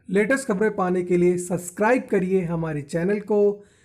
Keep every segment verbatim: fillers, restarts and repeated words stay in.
Latest खबरें पाने के लिए सब्सक्राइब करिए हमारे चैनल को,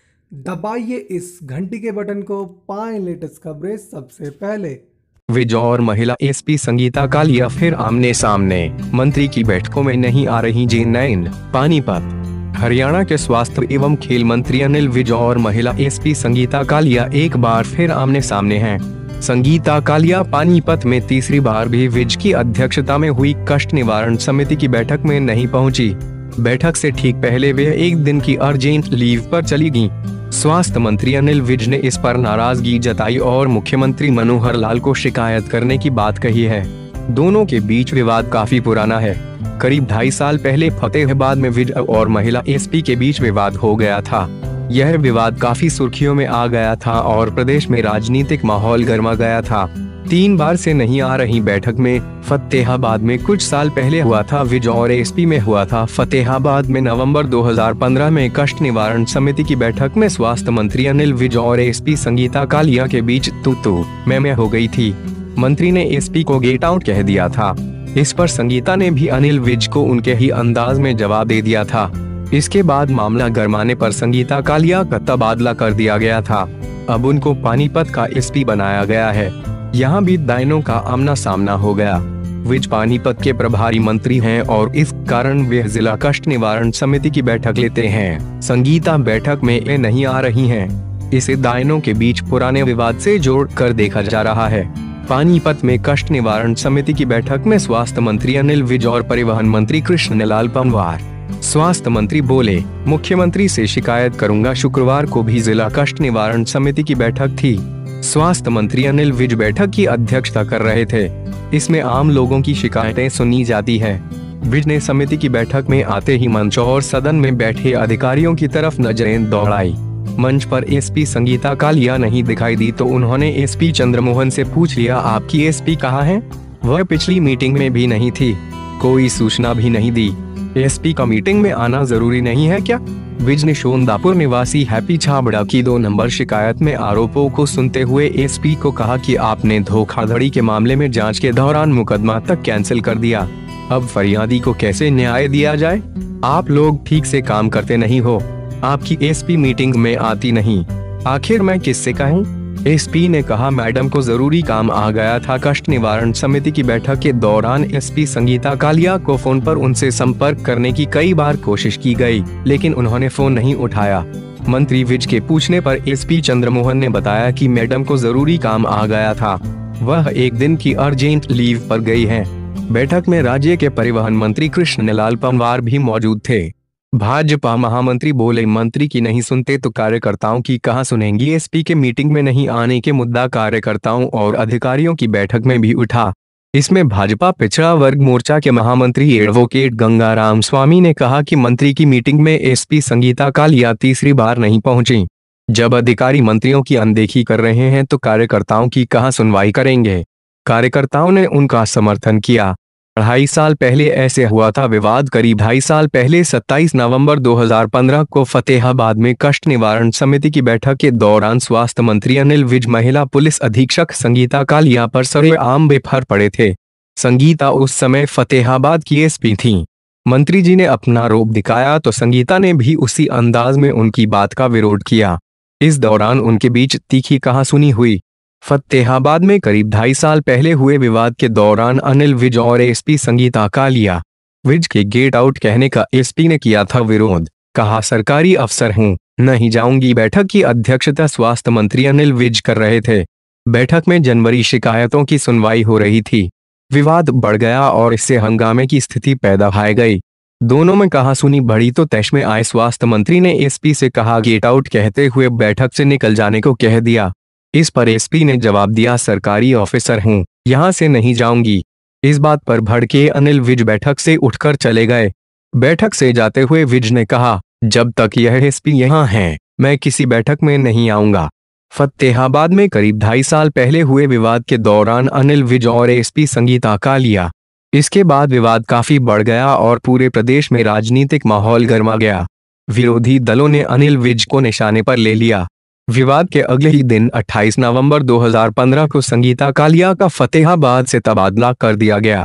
दबाइए इस घंटी के बटन को, पाएं लेटेस्ट खबरें सबसे पहले। विज और महिला एसपी संगीता कालिया फिर आमने सामने, मंत्री की बैठकों में नहीं आ रही जे नैन। पानीपत। हरियाणा के स्वास्थ्य एवं खेल मंत्री अनिल विज और महिला एसपी संगीता कालिया एक बार फिर आमने सामने हैं। संगीता कालिया पानीपत में तीसरी बार भी विज की अध्यक्षता में हुई कष्ट निवारण समिति की बैठक में नहीं पहुंची। बैठक से ठीक पहले वे एक दिन की अर्जेंट लीव पर चली गईं। स्वास्थ्य मंत्री अनिल विज ने इस पर नाराजगी जताई और मुख्यमंत्री मनोहर लाल को शिकायत करने की बात कही है। दोनों के बीच विवाद काफी पुराना है। करीब ढाई साल पहले फतेहाबाद में विज और महिला एसपी के बीच विवाद हो गया था। यह विवाद काफी सुर्खियों में आ गया था और प्रदेश में राजनीतिक माहौल गर्मा गया था। तीन बार से नहीं आ रही बैठक में फतेहाबाद में कुछ साल पहले हुआ था विज और एसपी में हुआ था। फतेहाबाद में नवंबर दो हज़ार पंद्रह में कष्ट निवारण समिति की बैठक में स्वास्थ्य मंत्री अनिल विज और एसपी संगीता कालिया के बीच तू तू मैं मैं हो गई थी। मंत्री ने एसपी को गेट आउट कह दिया था। इस पर संगीता ने भी अनिल विज को उनके ही अंदाज में जवाब दे दिया था। इसके बाद मामला गरमाने पर संगीता कालिया का तबादला कर दिया गया था। अब उनको पानीपत का एसपी बनाया गया है। यहाँ भी दाइनों का आमना सामना हो गया। विज पानीपत के प्रभारी मंत्री हैं और इस कारण वे जिला कष्ट निवारण समिति की बैठक लेते हैं। संगीता बैठक में नहीं आ रही हैं। इसे दाइनों के बीच पुराने विवाद से जोड़कर देखा जा रहा है। पानीपत में कष्ट निवारण समिति की बैठक में स्वास्थ्य मंत्री अनिल विज और परिवहन मंत्री कृष्णलाल पंवार। स्वास्थ्य मंत्री बोले, मुख्यमंत्री से शिकायत करूंगा। शुक्रवार को भी जिला कष्ट निवारण समिति की बैठक थी। स्वास्थ्य मंत्री अनिल विज बैठक की अध्यक्षता कर रहे थे। इसमें आम लोगों की शिकायतें सुनी जाती है। विज ने समिति की बैठक में आते ही मंच और सदन में बैठे अधिकारियों की तरफ नजरें दौड़ाई। मंच पर एसपी संगीता कालिया नहीं दिखाई दी तो उन्होंने एसपी चंद्रमोहन से पूछ लिया, आपकी एसपी कहाँ है? वह पिछली मीटिंग में भी नहीं थी, कोई सूचना भी नहीं दी। एसपी का मीटिंग में आना जरूरी नहीं है क्या? विज ने शोनदापुर निवासी हैप्पी छाबड़ा की दो नंबर शिकायत में आरोपों को सुनते हुए एसपी को कहा कि आपने धोखाधड़ी के मामले में जांच के दौरान मुकदमा तक कैंसिल कर दिया। अब फरियादी को कैसे न्याय दिया जाए? आप लोग ठीक से काम करते नहीं हो। आपकी एसपी मीटिंग में आती नहीं, आखिर मैं किससे कहूँ? एसपी ने कहा, मैडम को जरूरी काम आ गया था। कष्ट निवारण समिति की बैठक के दौरान एसपी संगीता कालिया को फोन पर उनसे संपर्क करने की कई बार कोशिश की गई, लेकिन उन्होंने फोन नहीं उठाया। मंत्री विज के पूछने पर एसपी चंद्रमोहन ने बताया कि मैडम को जरूरी काम आ गया था, वह एक दिन की अर्जेंट लीव पर गई हैं। बैठक में राज्य के परिवहन मंत्री कृष्णलाल पंवार भी मौजूद थे। भाजपा महामंत्री बोले, मंत्री की नहीं सुनते तो कार्यकर्ताओं की कहां सुनेंगी? एसपी के मीटिंग में नहीं आने के मुद्दा कार्यकर्ताओं और अधिकारियों की बैठक में भी उठा। इसमें भाजपा पिछड़ा वर्ग मोर्चा के महामंत्री एडवोकेट गंगाराम स्वामी ने कहा कि मंत्री की मीटिंग में एसपी संगीता कालिया तीसरी बार नहीं पहुंची। जब अधिकारी मंत्रियों की अनदेखी कर रहे हैं तो कार्यकर्ताओं की कहां सुनवाई करेंगे? कार्यकर्ताओं ने उनका समर्थन किया। ढाई साल पहले ऐसे हुआ था विवाद। करीब ढाई साल पहले सत्ताईस नवंबर दो हज़ार पंद्रह को फतेहाबाद में कष्ट निवारण समिति की बैठक के दौरान स्वास्थ्य मंत्री अनिल विज महिला पुलिस अधीक्षक संगीता कालिया पर सरेआम बेफर पड़े थे। संगीता उस समय फतेहाबाद की एसपी थी। मंत्री जी ने अपना रोब दिखाया तो संगीता ने भी उसी अंदाज में उनकी बात का विरोध किया। इस दौरान उनके बीच तीखी कहासुनी हुई। फतेहाबाद में करीब ढाई साल पहले हुए विवाद के दौरान अनिल विज और एसपी संगीता कालिया। विज के गेट आउट कहने का एसपी ने किया था विरोध, कहा सरकारी अफसर हूं, नहीं जाऊंगी। बैठक की अध्यक्षता स्वास्थ्य मंत्री अनिल विज कर रहे थे। बैठक में जनवरी शिकायतों की सुनवाई हो रही थी। विवाद बढ़ गया और इससे हंगामे की स्थिति पैदा हो गई। दोनों में कहासुनी बढ़ी तो तैश में आए स्वास्थ्य मंत्री ने एसपी से कहा, गेट आउट कहते हुए बैठक से निकल जाने को कह दिया। इस पर एसपी ने जवाब दिया, सरकारी ऑफिसर हूं, यहां से नहीं जाऊंगी। इस बात पर भड़के अनिल विज बैठक से उठकर चले गए। बैठक से जाते हुए विज ने कहा, जब तक यह एसपी यहां हैं, मैं किसी बैठक में नहीं आऊंगा। फतेहाबाद में करीब ढाई साल पहले हुए विवाद के दौरान अनिल विज और एसपी संगीता कालिया। इसके बाद विवाद काफी बढ़ गया और पूरे प्रदेश में राजनीतिक माहौल गर्मा गया। विरोधी दलों ने अनिल विज को निशाने पर ले लिया। विवाद के अगले ही दिन अट्ठाईस नवंबर दो हज़ार पंद्रह को संगीता कालिया का फतेहाबाद से तबादला कर दिया गया।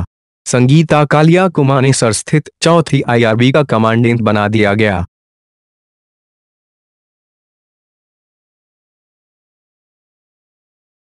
संगीता कालिया को मानेसर स्थित चौथी आईआरबी का कमांडेंट बना दिया गया।